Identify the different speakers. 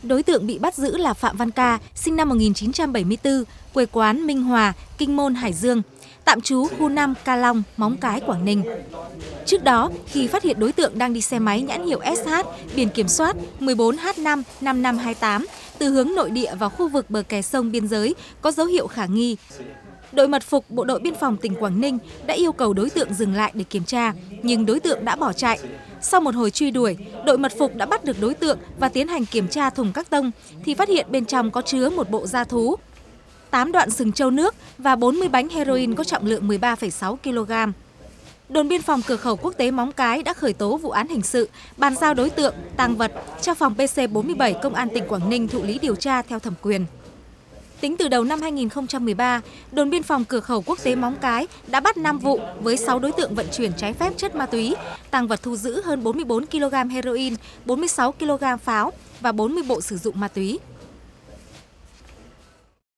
Speaker 1: Đối tượng bị bắt giữ là Phạm Văn Ca, sinh năm 1974, quê quán Minh Hòa, Kinh Môn, Hải Dương, tạm trú khu 5 Ca Long, Móng Cái, Quảng Ninh. Trước đó, khi phát hiện đối tượng đang đi xe máy nhãn hiệu SH, biển kiểm soát 14H55528, từ hướng nội địa vào khu vực bờ kè sông biên giới có dấu hiệu khả nghi, đội mật phục Bộ đội Biên phòng tỉnh Quảng Ninh đã yêu cầu đối tượng dừng lại để kiểm tra, nhưng đối tượng đã bỏ chạy. Sau một hồi truy đuổi, đội mật phục đã bắt được đối tượng và tiến hành kiểm tra thùng các tông thì phát hiện bên trong có chứa một bộ da thú, 8 đoạn sừng trâu nước và 40 bánh heroin có trọng lượng 13,6 kg. Đồn biên phòng cửa khẩu quốc tế Móng Cái đã khởi tố vụ án hình sự, bàn giao đối tượng, tang vật cho phòng PC47 Công an tỉnh Quảng Ninh thụ lý điều tra theo thẩm quyền. Tính từ đầu năm 2013, đồn biên phòng cửa khẩu quốc tế Móng Cái đã bắt 5 vụ với 6 đối tượng vận chuyển trái phép chất ma túy, tang vật thu giữ hơn 44 kg heroin, 46 kg pháo và 40 bộ sử dụng ma túy.